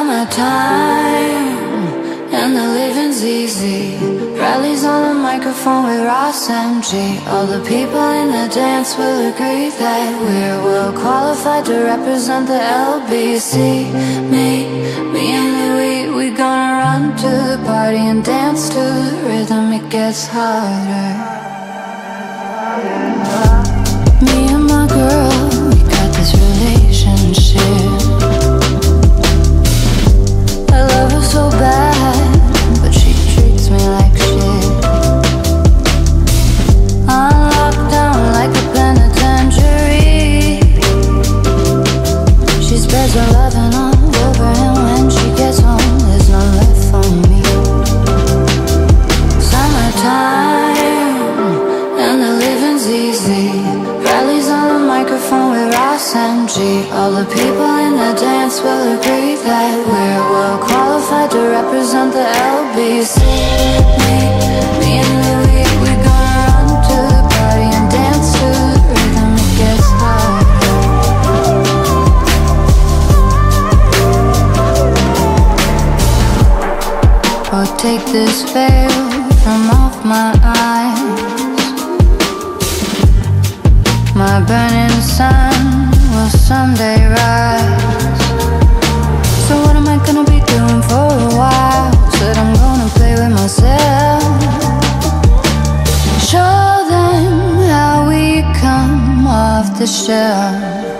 Summertime, and the living's easy. Rallies on the microphone with Ras MG. All the people in the dance will agree that we're well qualified to represent the L.B.C. Me and Louie, we gonna run to the party and dance to the rhythm. It gets harder. Me and my girl, we got this relationship. I love her so bad, but she treats me like shit. I'm locked down like a penitentiary. She spreads her lovin all over, and when she gets home, there's none left for me. Summertime, and the living's easy. Rallies on the microphone with Ras MG. All the people in the dance will agree that we're well qualified to represent the L.B.C. Me and Louie, we gonna run to the party and dance to the rhythm. It gets harder. Oh, take this veil from off my eyes. My burning sun will someday rise. So what am I gonna be doing for a while? Said I'm gonna play with myself. Show them how we come off the shelf.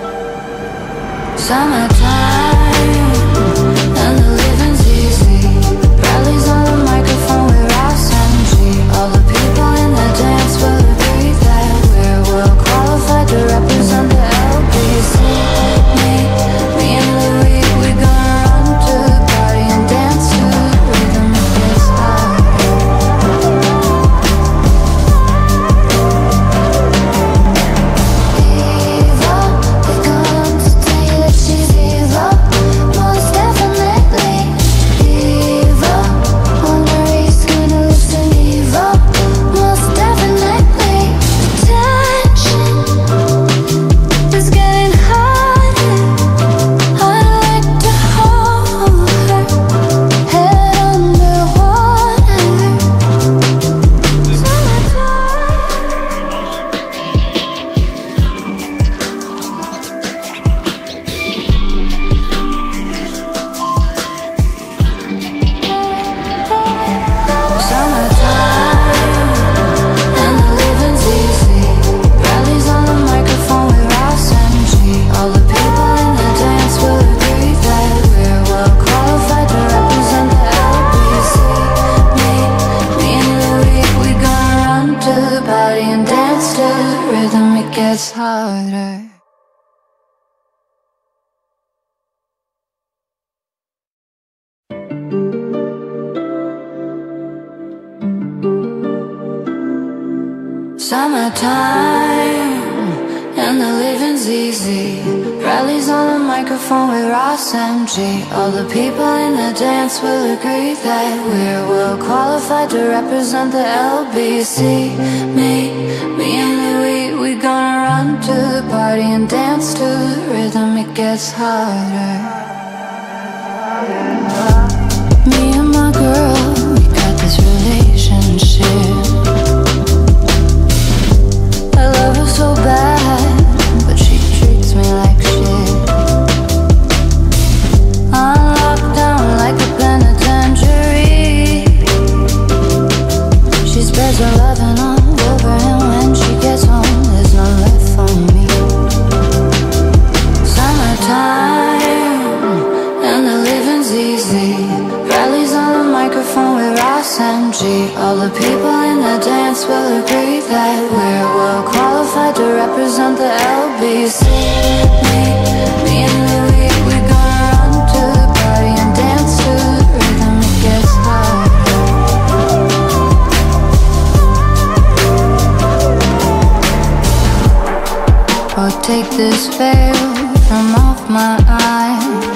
Summertime, and the living's easy. Rallies on the microphone with Ras MG. All the people in the dance will agree that we're well qualified to represent the L.B.C. Me and Louie, we gonna run to the party and dance to the rhythm. It gets harder. Evil, they come to tell you that she's evil. Most definitely evil. Wonder he's gonna listen evil. Most definitely attention is getting harder. I'd like to hold her head underwater. Summertime, and the living's easy. Rallies on the microphone with Ras MG. All the people in the dance will agree that we're well qualified to represent the L.B.C. Me and Louie, we gonna run to the party and dance to the rhythm. It gets harder. Summertime, and the living's easy. Rallies on the microphone with Ras MG. All the people in the dance will agree that we're well qualified to represent the L.B.C. Me and Louie, we gonna run to the party and dance to the rhythm. It gets harder. Me and my girl, we got this relationship. I love her so bad, but she treats me like shit. I'm locked down like a penitentiary. She spreads her lovin all over, and when she gets home, there's none left for me. Summertime, and the living's easy. Rallies on the microphone with Ras MG. All the people in the dance will agree that we're well qualified to represent the L.B.C. Me and Louie, we gonna run to the party and dance to the rhythm. It gets harder. Oh, take this veil from off my eyes.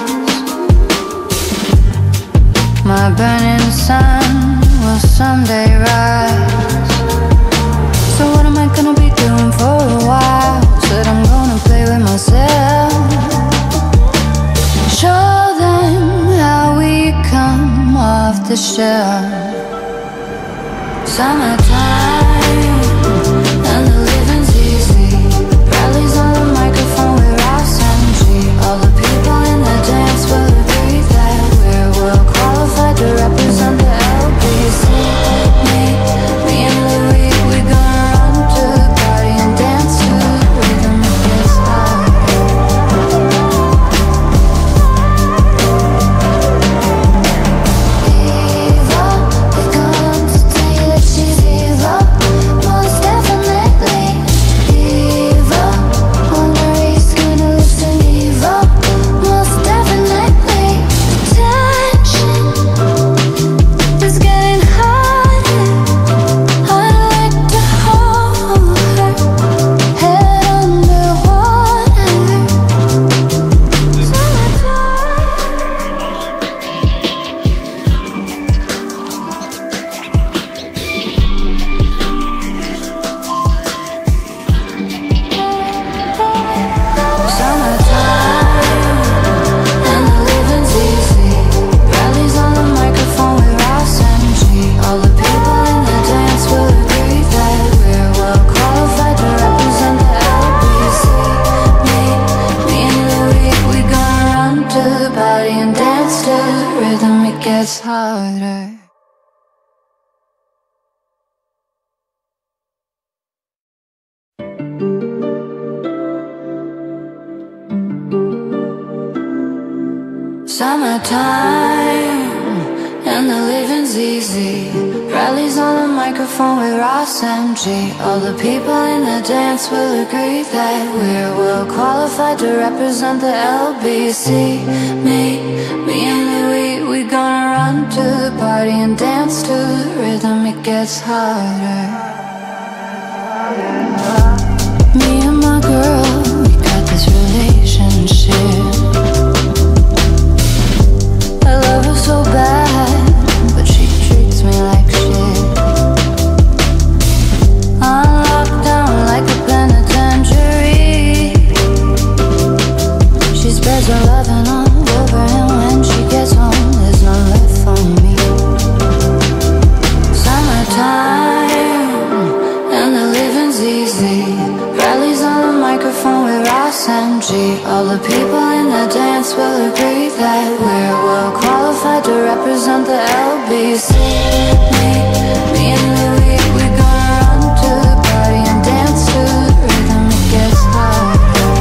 My burning sun will someday rise. So what am I gonna be doing for a while? Said I'm gonna play with myself. Show them how shell. Summertime and the living's easy. Rallies on the microphone with Ras MG. All the people in the dance will agree that we're well qualified to represent the L.B.C. Me and Louie, we gonna run to the party and dance to the rhythm. It gets hot. Gets harder. Summertime and the living's easy. Rallies on the microphone with Ras MG. All the people in the dance will agree that we're well qualified to represent the L.B.C. Me and Louie, we gonna run to the party and dance to the rhythm. It gets harder. Me and my girl, we got this relationship. I love her so bad, but she treats me like shit. I'm locked down like a penitentiary. She spreads her lovin' all over, and when she gets home, there's none left for me. Summertime and the living's easy. Rallies on the microphone with Ras MG. All the people in the dance will agree that we're well qualified to represent the L.B.C. Me and Louie, we gonna run to the party and dance to the rhythm. It gets hot.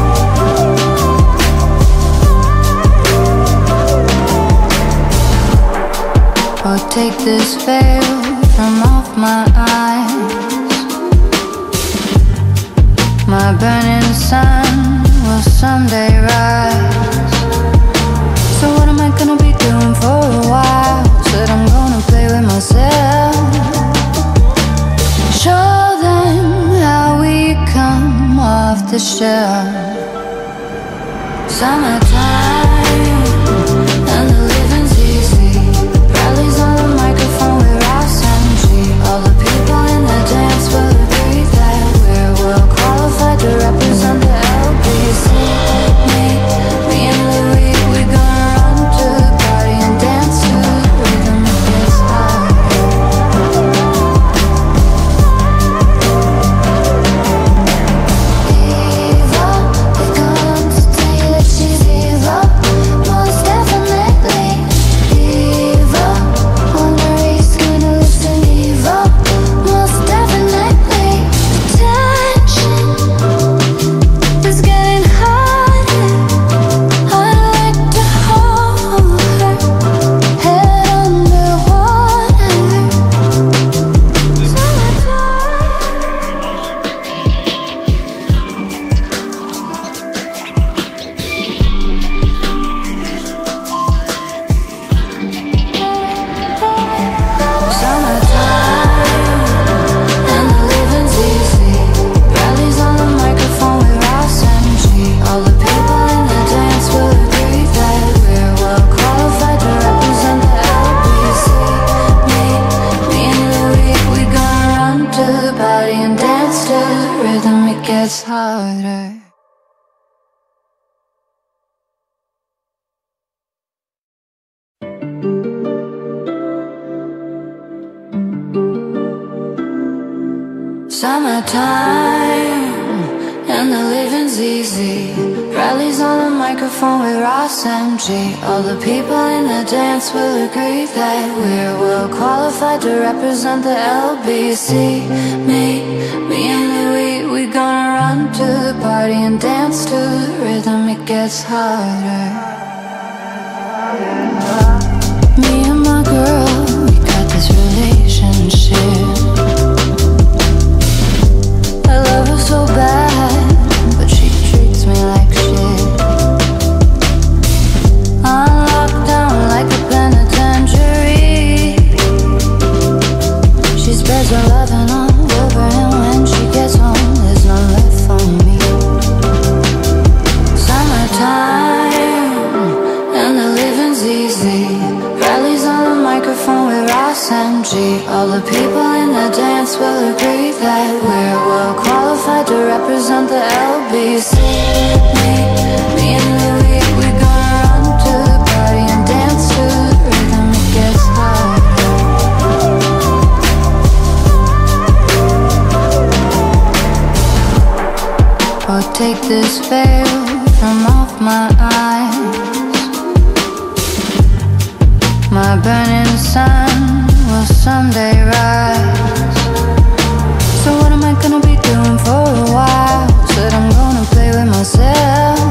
Oh, take this veil from off my eyes. My burning sun will someday rise. So what am I gonna be doing for a while? Said I'm gonna play with myself. Show them how we come off the shelf. Summertime and the living's easy. Rallies on the microphone with Ras MG. All the people in the dance will agree that we're well qualified to represent the L.B.C. Me and Louie, we gonna run to the party and dance to the rhythm. It gets hot. Evil, they come to tell you that she's evil. Most definitely evil. On the race, gonna listen evil. Most definitely tension is getting harder. I'd like to hold her head underwater. Summertime and the living's easy. Rallies on the microphone with Ras MG. All the people in the dance will agree that we're well qualified to represent the L.B.C. Me and Louie, we gonna run to the party and dance to the rhythm. It gets harder. Summertime, and the living's easy. Rallies on the microphone with Ras MG. All the people in the dance will agree that we're well qualified to represent the L.B.C. Me and Louie, we gonna run to the party and dance to the rhythm. It gets harder. Me and my girl, we got this relationship. I love her so bad, but she treats me like shit. I'm locked down like a penitentiary. She spreads her lovin' all over, and when she gets home, there's none left for me. Summertime, and the living's easy. Rallies on the microphone with Ras MG. All the people in the dance will agree that we're well qualified to represent the L.B.C. Me and Louie, we gonna run to the party and dance to the rhythm. It gets harder. Oh, take this veil from off my eyes. My burning sun will someday rise. So what am I gonna be doing for a while? Said I'm gonna play with myself.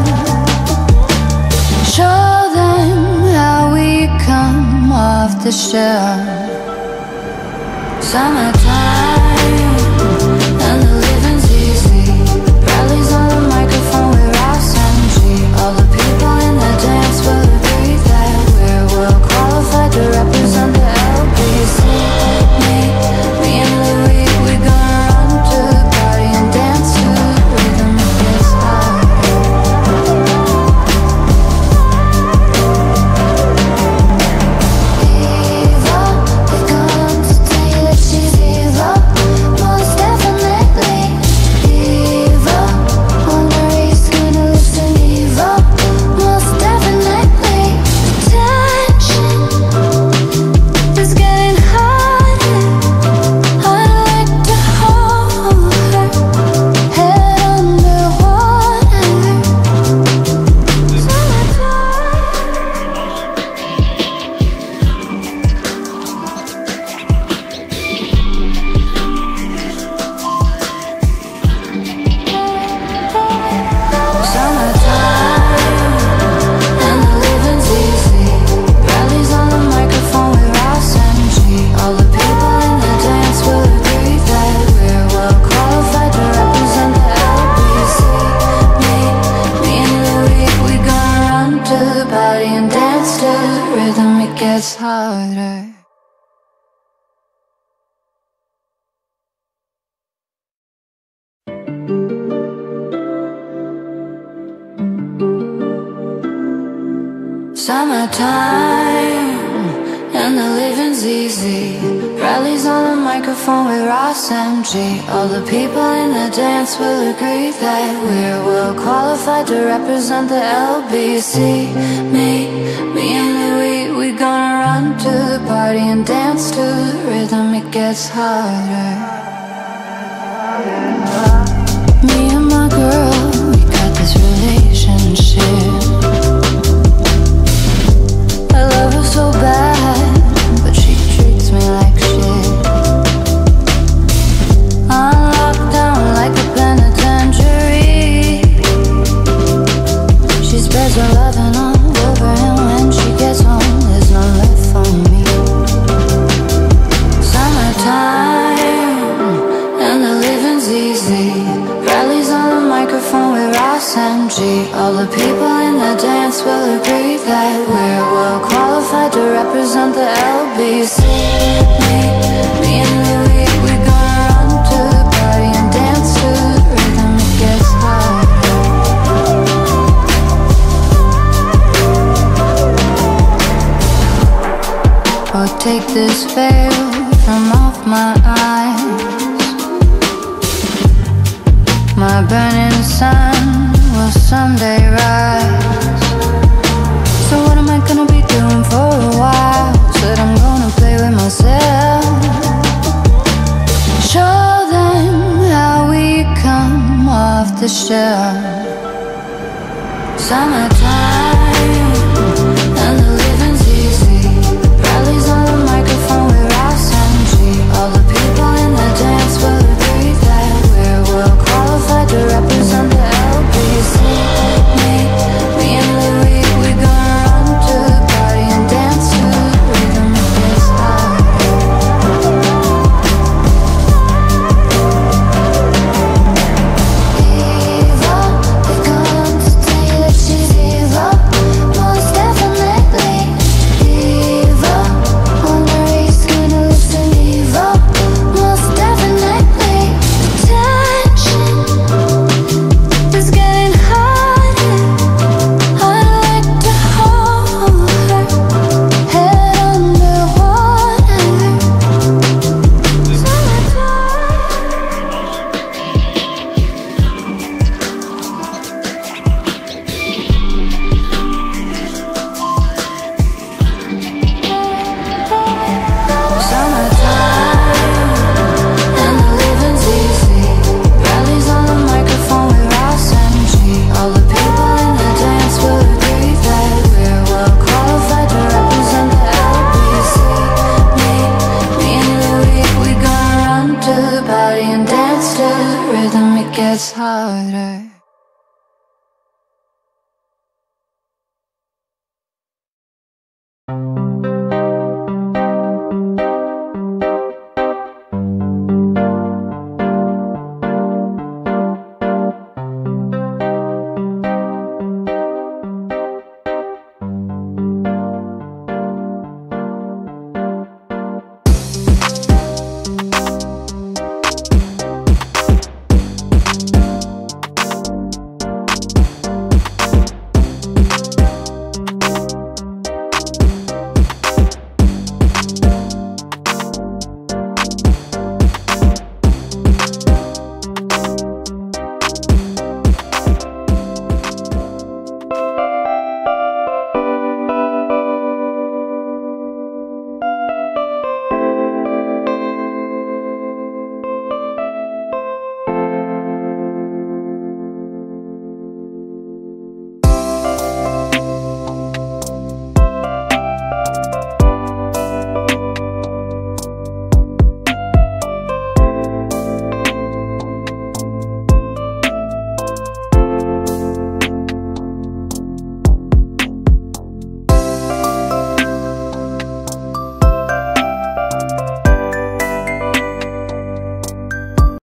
Show them how we come off the shelf. Summertime, and the living's easy. Rallies on the microphone with Ras MG. All the people in the dance will agree that we're well qualified to represent the L.B.C. Me and Louie, we gonna run to the party and dance to the rhythm. It gets harder. Evil, they come to tell you that she's evil. Most definitely evil. Wonder he's gonna listen. Evil, most definitely. Attention is getting harder. I'd like to hold her head underwater. Summertime, and the living's easy. Rallies on the microphone with Ras MG. All the people in the dance will agree that we're well qualified to represent the L.B.C. Me and Louie, we gonna run to the party and dance to the rhythm. It gets harder. Summertime, and the living's easy. Rallies on the microphone with Ras MG. All the people in the dance will agree that we're well qualified to represent the L.B.C. Me and Louie, we gonna run to the party and dance to the rhythm. It gets harder. Me and my girl, we got this relationship. I love her so bad, but she treats me like shit. I'm locked down like a penitentiary. She spreads her lovin' all over, and when she gets home, there's none left for me. Summertime, and the living's easy. Rallies on the microphone with Ras MG. All the people in the dance will agree that we're well qualified to represent the L.B.C. Me and Louie, we gonna run to the party and dance to the rhythm. It gets harder. Oh, take this veil from off my eyes. My burning sun will someday rise. So what am I gonna be doing for a while? Said I'm gonna play with myself. Show them off the shelf. Summertime, and the living's easy. Rallies on the microphone with Ras MG. All the people in the dance will agree that we're well qualified to represent the L.B.C. Me and Louie, we gonna run to the party and dance to the rhythm it gets hot. Gets harder.